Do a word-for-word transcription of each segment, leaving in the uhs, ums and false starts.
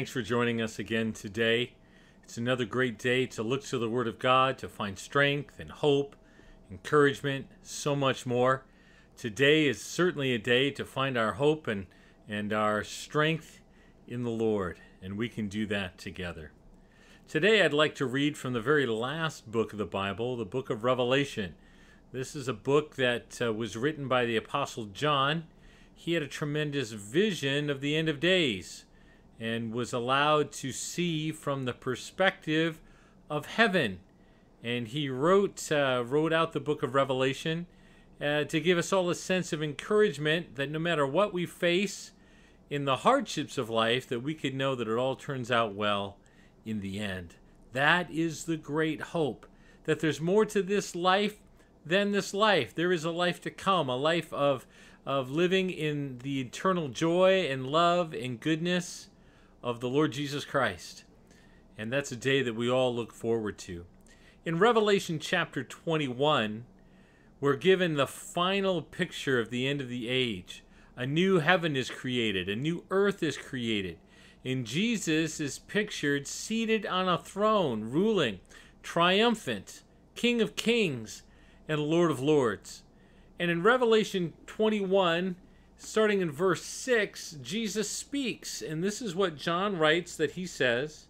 Thanks for joining us again today. It's another great day to look to the Word of God, to find strength and hope, encouragement, so much more. Today is certainly a day to find our hope and, and our strength in the Lord, and we can do that together. Today I'd like to read from the very last book of the Bible, the book of Revelation. This is a book that uh, was written by the Apostle John. He had a tremendous vision of the end of days and was allowed to see from the perspective of heaven. And he wrote uh, wrote out the book of Revelation uh, to give us all a sense of encouragement that no matter what we face in the hardships of life, that we could know that it all turns out well in the end. That is the great hope, that there's more to this life than this life. There is a life to come, a life of, of living in the eternal joy and love and goodness of the Lord Jesus Christ. And that's a day that we all look forward to. In Revelation chapter twenty-one, we're given the final picture of the end of the age. A new heaven is created, a new earth is created, and Jesus is pictured seated on a throne, ruling, triumphant, King of kings and Lord of lords. And in Revelation twenty-one, starting in verse six, Jesus speaks, and this is what John writes that he says.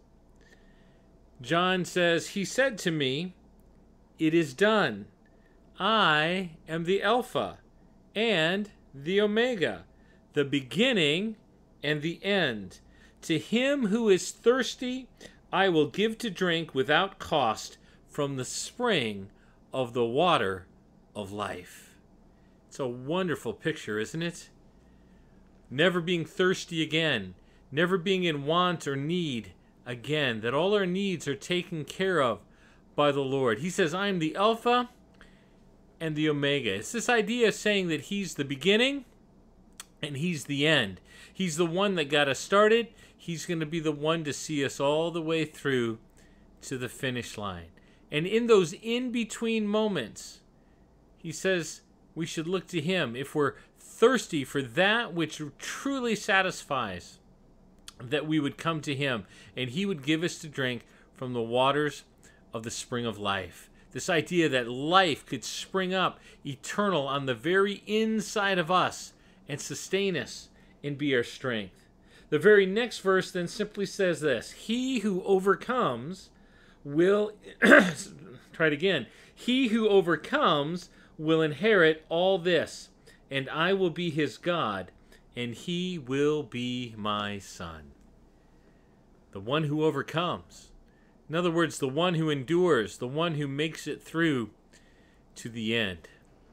John says, "He said to me, 'It is done. I am the Alpha and the Omega, the beginning and the end. To him who is thirsty, I will give to drink without cost from the spring of the water of life.'" It's a wonderful picture, isn't it? Never being thirsty again, never being in want or need again, that all our needs are taken care of by the Lord. He says, "I am the Alpha and the Omega." It's this idea of saying that he's the beginning and he's the end. He's the one that got us started. He's going to be the one to see us all the way through to the finish line. And in those in-between moments, he says we should look to him. If we're thirsty for that which truly satisfies, that we would come to him and he would give us to drink from the waters of the spring of life. This idea that life could spring up eternal on the very inside of us and sustain us and be our strength. The very next verse then simply says this: "He who overcomes will," try it again, "he who overcomes will inherit all this, and I will be his God, and he will be my son." The one who overcomes. In other words, the one who endures, the one who makes it through to the end.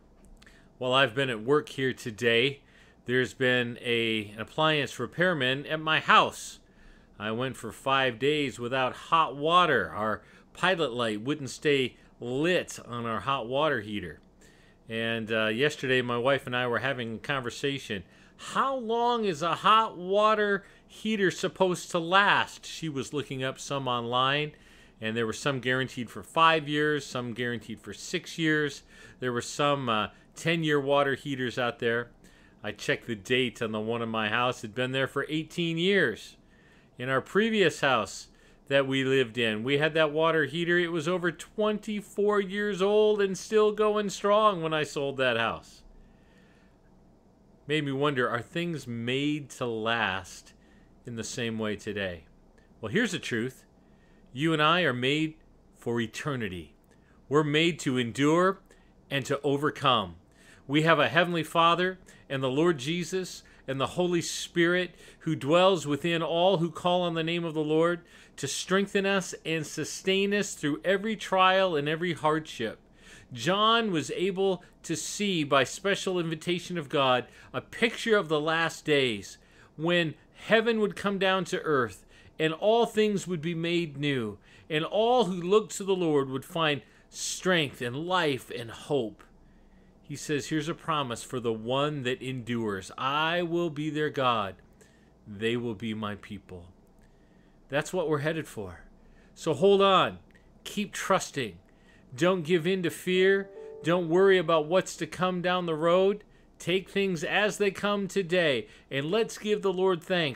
While I've been at work here today, there's been a, an appliance repairman at my house. I went for five days without hot water. Our pilot light wouldn't stay lit on our hot water heater. And uh, yesterday my wife and I were having a conversation. How long is a hot water heater supposed to last? She was looking up some online, and there were some guaranteed for five years, some guaranteed for six years. There were some uh, ten-year water heaters out there. I checked the date on the one in my house. It had been there for eighteen years. In our previous house that we lived in, we had that water heater. It was over twenty-four years old and still going strong when I sold that house. Made me wonder, are things made to last in the same way today? Well, here's the truth. You and I are made for eternity. We're made to endure and to overcome. We have a Heavenly Father and the Lord Jesus and the Holy Spirit who dwells within all who call on the name of the Lord to strengthen us and sustain us through every trial and every hardship. John was able to see, by special invitation of God, a picture of the last days when heaven would come down to earth and all things would be made new, and all who looked to the Lord would find strength and life and hope. He says, here's a promise for the one that endures. I will be their God. They will be my people. That's what we're headed for. So hold on. Keep trusting. Don't give in to fear. Don't worry about what's to come down the road. Take things as they come today, and let's give the Lord thanks.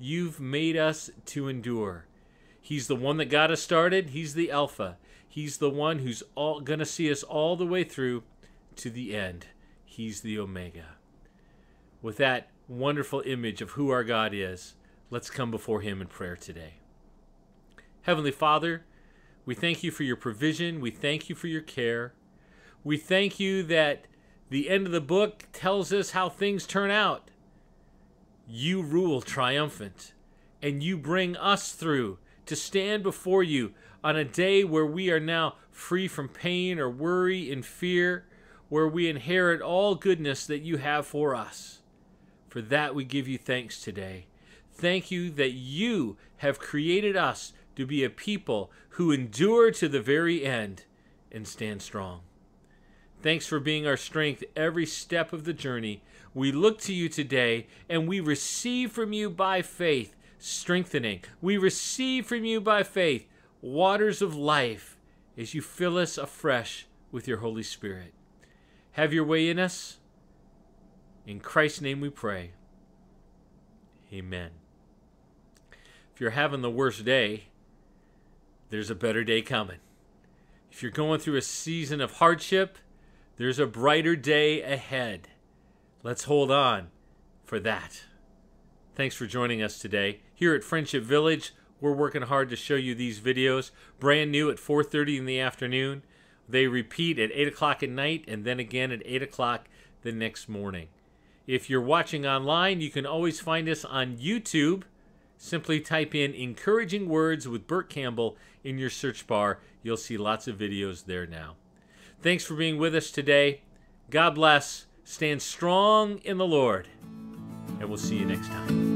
You've made us to endure. He's the one that got us started. He's the Alpha. He's the one who's all going to see us all the way through to the end. He's the Omega. With that wonderful image of who our God is, let's come before him in prayer today. Heavenly Father, we thank you for your provision. We thank you for your care. We thank you that the end of the book tells us how things turn out. You rule triumphant, and you bring us through to stand before you on a day where we are now free from pain or worry and fear, where we inherit all goodness that you have for us. For that we give you thanks today. Thank you that you have created us to be a people who endure to the very end and stand strong. Thanks for being our strength every step of the journey. We look to you today and we receive from you by faith strengthening. We receive from you by faith waters of life as you fill us afresh with your Holy Spirit. Have your way in us. In Christ's name we pray. Amen. If you're having the worst day, there's a better day coming. If you're going through a season of hardship, there's a brighter day ahead. Let's hold on for that. Thanks for joining us today. Here at Friendship Village, we're working hard to show you these videos, brand new at four thirty in the afternoon. They repeat at eight o'clock at night and then again at eight o'clock the next morning. If you're watching online, you can always find us on YouTube. Simply type in Encouraging Words with Burt Campbell in your search bar. You'll see lots of videos there now. Thanks for being with us today. God bless. Stand strong in the Lord. And we'll see you next time.